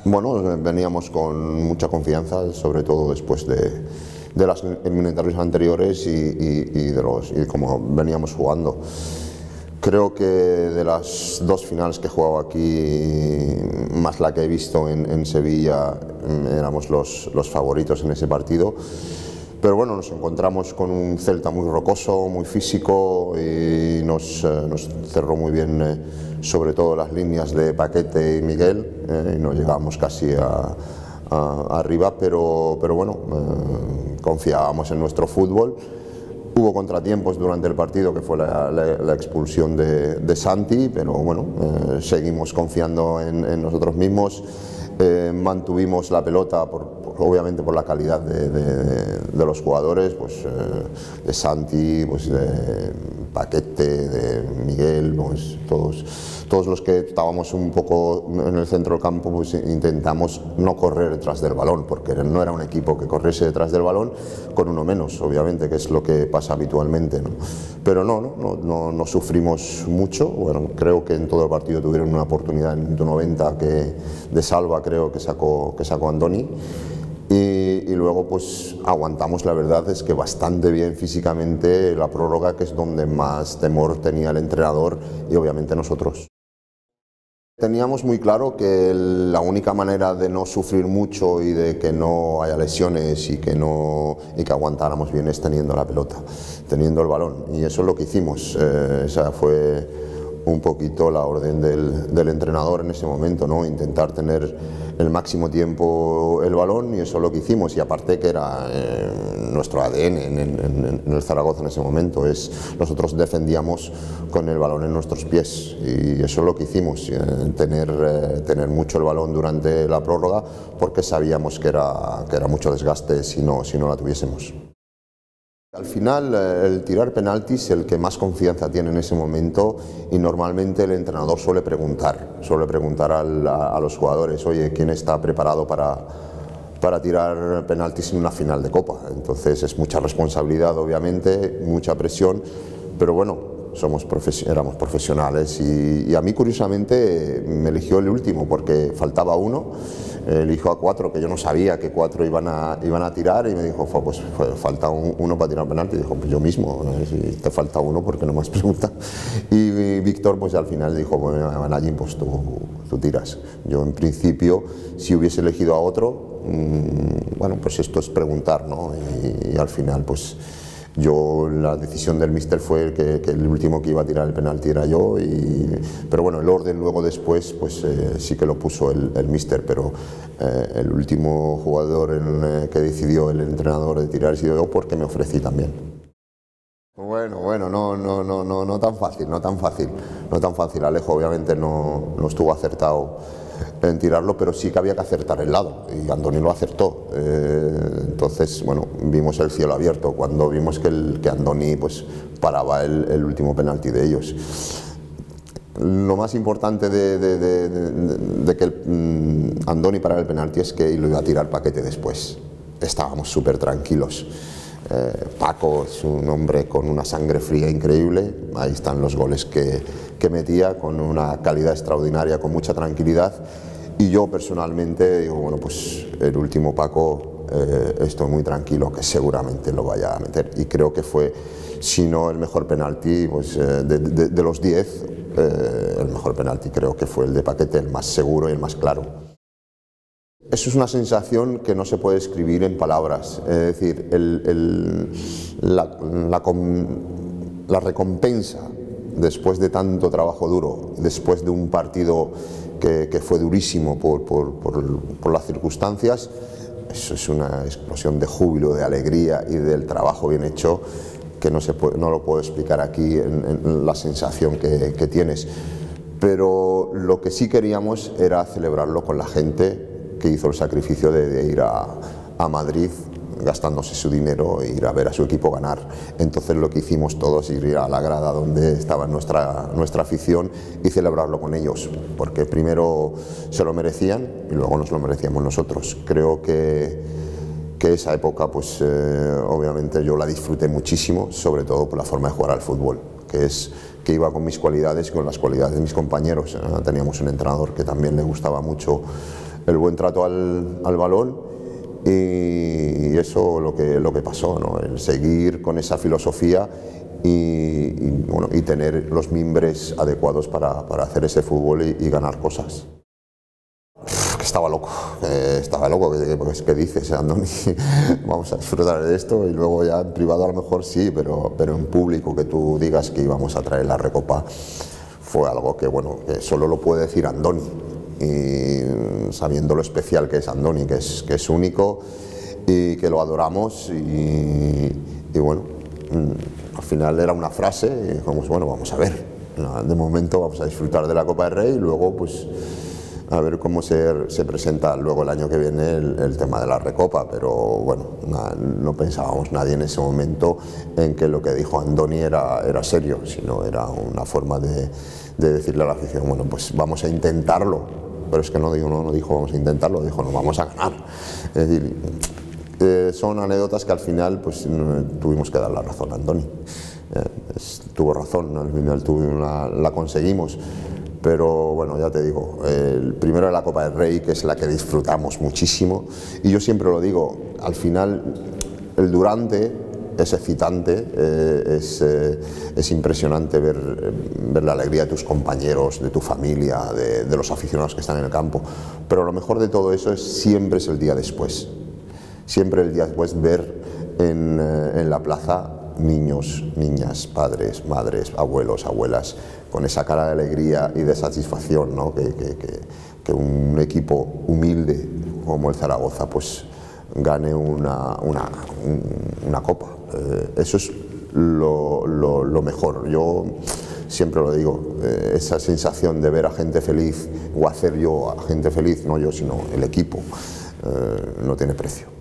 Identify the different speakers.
Speaker 1: Bueno, veníamos con mucha confianza, sobre todo después de las eliminatorias anteriores y cómo veníamos jugando. Creo que de las dos finales que he jugado aquí, más la que he visto en Sevilla, éramos los favoritos en ese partido. Pero bueno, nos encontramos con un Celta muy rocoso, muy físico y nos cerró muy bien, sobre todo las líneas de Paquete y Miguel, y no llegamos casi arriba, pero bueno, confiábamos en nuestro fútbol. Hubo contratiempos durante el partido, que fue la expulsión de Santi, pero bueno, seguimos confiando en nosotros mismos. Mantuvimos la pelota, obviamente por la calidad de los jugadores, pues, de Santi, pues, de Paquete, de Miguel, pues, todos los que estábamos un poco en el centro del campo, pues intentamos no correr detrás del balón, porque no era un equipo que corriese detrás del balón con uno menos, obviamente, que es lo que pasa habitualmente, ¿no? Pero no sufrimos mucho. Bueno, creo que en todo el partido tuvieron una oportunidad en el minuto 90 de Salva, creo que sacó Andoni. Y luego pues aguantamos, la verdad es que bastante bien físicamente la prórroga, que es donde más temor tenía el entrenador y obviamente nosotros. Teníamos muy claro que la única manera de no sufrir mucho y de que no haya lesiones y que aguantáramos bien es teniendo la pelota, teniendo el balón, y eso es lo que hicimos. Esa fue un poquito la orden del entrenador en ese momento, ¿no? Intentar tener el máximo tiempo el balón, y eso es lo que hicimos. Y aparte que era nuestro ADN en el Zaragoza en ese momento, nosotros defendíamos con el balón en nuestros pies, y eso es lo que hicimos, tener mucho el balón durante la prórroga, porque sabíamos que era mucho desgaste si no la tuviésemos. Al final, el tirar penaltis, el que más confianza tiene en ese momento, y normalmente el entrenador suele preguntar a los jugadores: oye, ¿quién está preparado para tirar penaltis en una final de Copa? Entonces es mucha responsabilidad, obviamente, mucha presión, pero bueno, éramos profesionales, y a mí curiosamente me eligió el último porque faltaba uno. Eligió a 4, que yo no sabía que 4 iban a tirar, y me dijo: pues falta uno para tirar penalti. Y dijo: pues yo mismo, si te falta uno, ¿por qué no me has preguntado? Y Víctor pues al final dijo: bueno, Nayin, pues tú tiras. Yo en principio, si hubiese elegido a otro, bueno, pues esto es preguntar, ¿no? Y al final pues la decisión del míster fue que el último que iba a tirar el penalti era yo, pero bueno, el orden luego después pues sí que lo puso el míster, pero el último jugador que decidió el entrenador de tirar ha sido yo, porque me ofrecí también. Bueno, no tan fácil. Alejo obviamente no estuvo acertado en tirarlo, pero sí que había que acertar el lado, y Andoni lo acertó. Entonces, bueno, vimos el cielo abierto cuando vimos que Andoni pues paraba el último penalti de ellos. Lo más importante de que Andoni parara el penalti es que lo iba a tirar Paquete después. Estábamos súper tranquilos. Paco es un hombre con una sangre fría increíble. Ahí están los goles que metía, con una calidad extraordinaria, con mucha tranquilidad. Y yo personalmente digo: bueno, pues el último Paco, estoy muy tranquilo que seguramente lo vaya a meter. Y creo que fue, si no el mejor penalti, pues de los 10, el mejor penalti creo que fue el de Paquete, el más seguro y el más claro. Eso es una sensación que no se puede escribir en palabras. Es decir, la recompensa después de tanto trabajo duro, después de un partido que fue durísimo por las circunstancias, eso es una explosión de júbilo, de alegría y del trabajo bien hecho, que no lo puedo explicar aquí en la sensación que tienes. Pero lo que sí queríamos era celebrarlo con la gente que hizo el sacrificio de ir a Madrid, gastándose su dinero, e ir a ver a su equipo ganar. Entonces lo que hicimos todos es ir a la grada donde estaba nuestra afición y celebrarlo con ellos, porque primero se lo merecían y luego nos lo merecíamos nosotros. Creo que esa época pues obviamente yo la disfruté muchísimo, sobre todo por la forma de jugar al fútbol, que iba con mis cualidades y con las cualidades de mis compañeros. Teníamos un entrenador que también le gustaba mucho el buen trato al balón, y eso lo que pasó, ¿no? El seguir con esa filosofía bueno, y tener los mimbres adecuados para hacer ese fútbol y ganar cosas. Estaba loco, ¿qué dices, Andoni? Vamos a disfrutar de esto, y luego ya en privado a lo mejor sí, pero en público que tú digas que íbamos a traer la Recopa fue algo que, bueno, que solo lo puede decir Andoni, y sabiendo lo especial que es Andoni, que es único y que lo adoramos, y bueno, al final era una frase y dijimos, bueno, vamos a ver, de momento vamos a disfrutar de la Copa del Rey y luego pues a ver cómo se presenta luego el año que viene el tema de la Recopa, pero bueno, no pensábamos nadie en ese momento en que lo que dijo Andoni era serio, sino era una forma de decirle a la afición, bueno, pues vamos a intentarlo, pero es que no dijo vamos a intentarlo, dijo no, vamos a ganar. Es decir, son anécdotas que al final pues tuvimos que dar la razón a Andoni. Tuvo razón, al final la conseguimos. Pero bueno, ya te digo, el primero de la Copa del Rey, que es la que disfrutamos muchísimo, y yo siempre lo digo, al final el durante es excitante, es impresionante ver la alegría de tus compañeros, de tu familia, de los aficionados que están en el campo, pero lo mejor de todo eso siempre es el día después, siempre el día después ver en la plaza niños, niñas, padres, madres, abuelos, abuelas, con esa cara de alegría y de satisfacción, ¿no? que un equipo humilde como el Zaragoza pues gane una copa. Eso es lo mejor. Yo siempre lo digo, esa sensación de ver a gente feliz, o hacer yo a gente feliz, no yo, sino el equipo, no tiene precio.